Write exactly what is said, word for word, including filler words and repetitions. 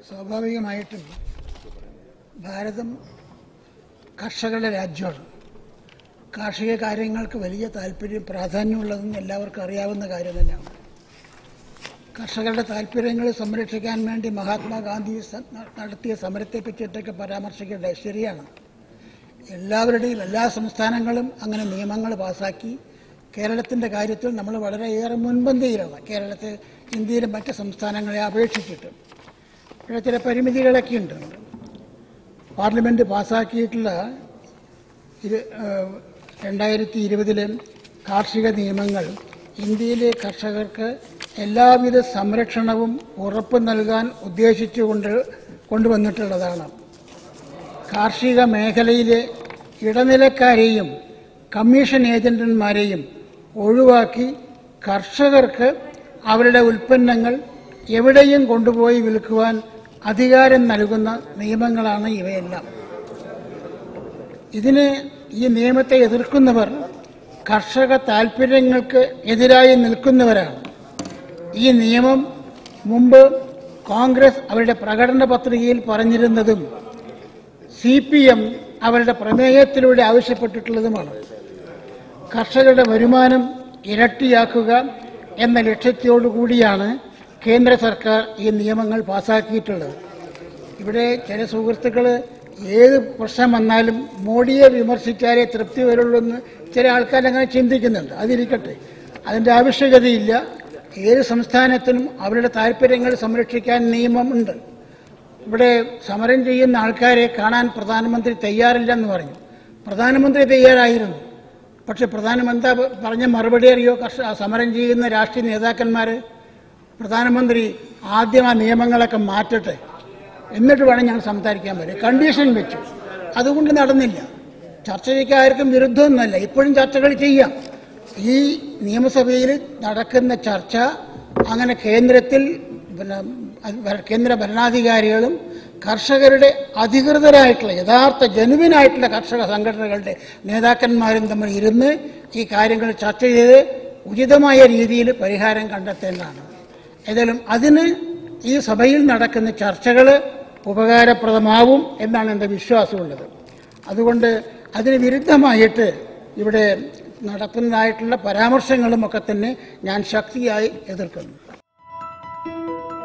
സ്വാഭാവികമായിട്ടും ഭാരതം കർഷകരുടെ രാജ്യമാണ്. കാർഷിക കാര്യങ്ങൾക്ക് വലിയ താല്പര്യം പ്രാധാന്യമുള്ളതെന്ന് എല്ലാവർക്കും അറിയാവുന്ന കാര്യം തന്നെയാണ്. കർഷകരുടെ താല്പര്യങ്ങൾ സംരക്ഷിക്കാൻ വേണ്ടി മഹാത്മാഗാന്ധി നടത്തിയ സമരത്തെ പറ്റിയിട്ടൊക്കെ പരാമർശിക്കേണ്ടത് ശരിയാണ്. എല്ലാവരുടെയും എല്ലാ സംസ്ഥാനങ്ങളും അങ്ങനെ നിയമങ്ങൾ പാസാക്കി. കേരളത്തിൻ്റെ കാര്യത്തിൽ നമ്മൾ വളരെയേറെ മുൻപന്തിയിലാണ്. കേരളത്തെ ഇന്ത്യയിലെ മറ്റ് സംസ്ഥാനങ്ങളെ അപേക്ഷിച്ചിട്ട് ഇവിടെ ചില പരിമിതികളൊക്കെ ഉണ്ട്. പാർലമെൻറ്റ് പാസാക്കിയിട്ടുള്ള ഇരു രണ്ടായിരത്തി ഇരുപതിലെ കാർഷിക നിയമങ്ങൾ ഇന്ത്യയിലെ കർഷകർക്ക് എല്ലാവിധ സംരക്ഷണവും ഉറപ്പ് നൽകാൻ ഉദ്ദേശിച്ചുകൊണ്ട് കൊണ്ടുവന്നിട്ടുള്ളതാണ്. കാർഷിക മേഖലയിലെ ഇടനിലക്കാരെയും കമ്മീഷൻ ഏജന്റന്മാരെയും ഒഴിവാക്കി കർഷകർക്ക് അവരുടെ ഉൽപ്പന്നങ്ങൾ എവിടെയും കൊണ്ടുപോയി വിൽക്കുവാൻ അധികാരം നൽകുന്ന നിയമങ്ങളാണ് ഇവയെല്ലാം. ഇതിന് ഈ നിയമത്തെ എതിർക്കുന്നവർ കർഷക താൽപ്പര്യങ്ങൾക്ക് എതിരായി നിൽക്കുന്നവരാണ്. ഈ നിയമം മുമ്പ് കോൺഗ്രസ് അവരുടെ പ്രകടന പത്രികയിൽ പറഞ്ഞിരുന്നതും സി പി എം അവരുടെ പ്രമേയത്തിലൂടെ ആവശ്യപ്പെട്ടിട്ടുള്ളതുമാണ്. കർഷകരുടെ വരുമാനം ഇരട്ടിയാക്കുക എന്ന ലക്ഷ്യത്തോടുകൂടിയാണ് കേന്ദ്ര സർക്കാർ ഈ നിയമങ്ങൾ പാസാക്കിയിട്ടുള്ളത്. ഇവിടെ ചില സുഹൃത്തുക്കൾ ഏത് പ്രശ്നം വന്നാലും മോഡിയെ വിമർശിച്ചാലേ തൃപ്തി വരുള്ളൂ എന്ന് ചില ആൾക്കാരങ്ങനെ ചിന്തിക്കുന്നുണ്ട്. അതിരിക്കട്ടെ, അതിൻ്റെ ആവശ്യകതയില്ല. ഏത് സംസ്ഥാനത്തിനും അവരുടെ താല്പര്യങ്ങൾ സംരക്ഷിക്കാൻ നിയമമുണ്ട്. ഇവിടെ സമരം ചെയ്യുന്ന ആൾക്കാരെ കാണാൻ പ്രധാനമന്ത്രി തയ്യാറില്ലെന്ന് പറഞ്ഞു. പ്രധാനമന്ത്രി തയ്യാറായിരുന്നു. പക്ഷെ പ്രധാനമന്ത്രി പറഞ്ഞ മറുപടി അറിയോ? കർഷക സമരം ചെയ്യുന്ന രാഷ്ട്രീയ നേതാക്കന്മാർ, പ്രധാനമന്ത്രി ആദ്യം ആ നിയമങ്ങളൊക്കെ മാറ്റട്ടെ, എന്നിട്ട് വേണം ഞങ്ങൾ സംസാരിക്കാൻ പറ്റും. കണ്ടീഷൻ വെച്ചു. അതുകൊണ്ട് നടന്നില്ല. ചർച്ചയ്ക്ക് ആർക്കും വിരുദ്ധമൊന്നുമല്ല. ഇപ്പോഴും ചർച്ചകൾ ചെയ്യാം. ഈ നിയമസഭയിൽ നടക്കുന്ന ചർച്ച അങ്ങനെ കേന്ദ്രത്തിൽ പിന്നെ കേന്ദ്ര ഭരണാധികാരികളും കർഷകരുടെ അധികൃതരായിട്ടുള്ള യഥാർത്ഥ ജനുവിനായിട്ടുള്ള കർഷക സംഘടനകളുടെ നേതാക്കന്മാരും തമ്മിൽ ഇരുന്ന് ഈ കാര്യങ്ങൾ ചർച്ച ചെയ്ത് ഉചിതമായ രീതിയിൽ പരിഹാരം കണ്ടെത്തേണ്ടതാണ്. ഏതായാലും അതിന് ഈ സഭയിൽ നടക്കുന്ന ചർച്ചകൾ ഉപകാരപ്രദമാവും എന്നാണ് എൻ്റെ വിശ്വാസമുള്ളത്. അതുകൊണ്ട് അതിന് വിരുദ്ധമായിട്ട് ഇവിടെ നടക്കുന്നതായിട്ടുള്ള പരാമർശങ്ങളുമൊക്കെ തന്നെ ഞാൻ ശക്തിയായി എതിർക്കുന്നു.